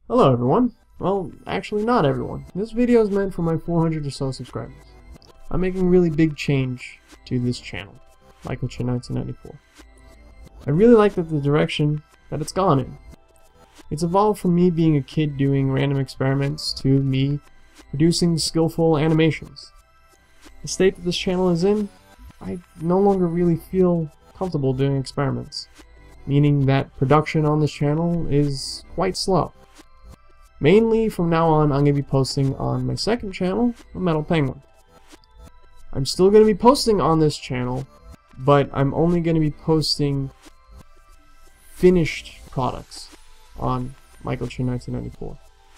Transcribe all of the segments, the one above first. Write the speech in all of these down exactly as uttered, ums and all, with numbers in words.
Hello everyone. Well, actually not everyone. This video is meant for my four hundred or so subscribers. I'm making really big change to this channel, Michael nineteen ninety-four. I really like that the direction that it's gone in. It's evolved from me being a kid doing random experiments to me producing skillful animations. The state that this channel is in, I no longer really feel comfortable doing experiments, meaning that production on this channel is quite slow. Mainly, from now on, I'm going to be posting on my second channel, A Metal Penguin. I'm still going to be posting on this channel, but I'm only going to be posting finished products on Michael nineteen ninety-four.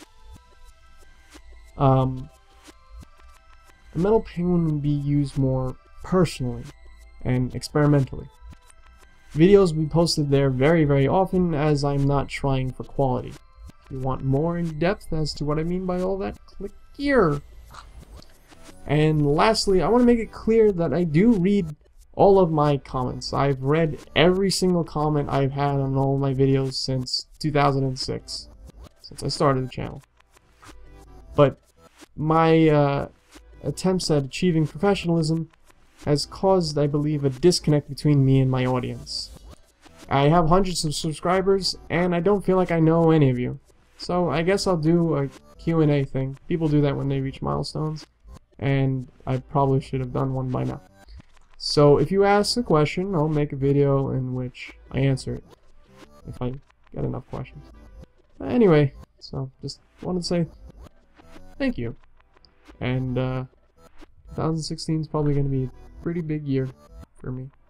Um, A Metal Penguin will be used more personally and experimentally. Videos will be posted there very, very often, as I'm not trying for quality. If you want more in depth as to what I mean by all that, click here. And lastly, I want to make it clear that I do read all of my comments. I've read every single comment I've had on all of my videos since two thousand six, since I started the channel. But my uh, attempts at achieving professionalism has caused, I believe, a disconnect between me and my audience. I have hundreds of subscribers, and I don't feel like I know any of you. So I guess I'll do a Q and A thing. People do that when they reach milestones, and I probably should have done one by now. So if you ask a question, I'll make a video in which I answer it, if I get enough questions. Anyway, so just wanted to say thank you. And uh, twenty sixteen is probably going to be a pretty big year for me.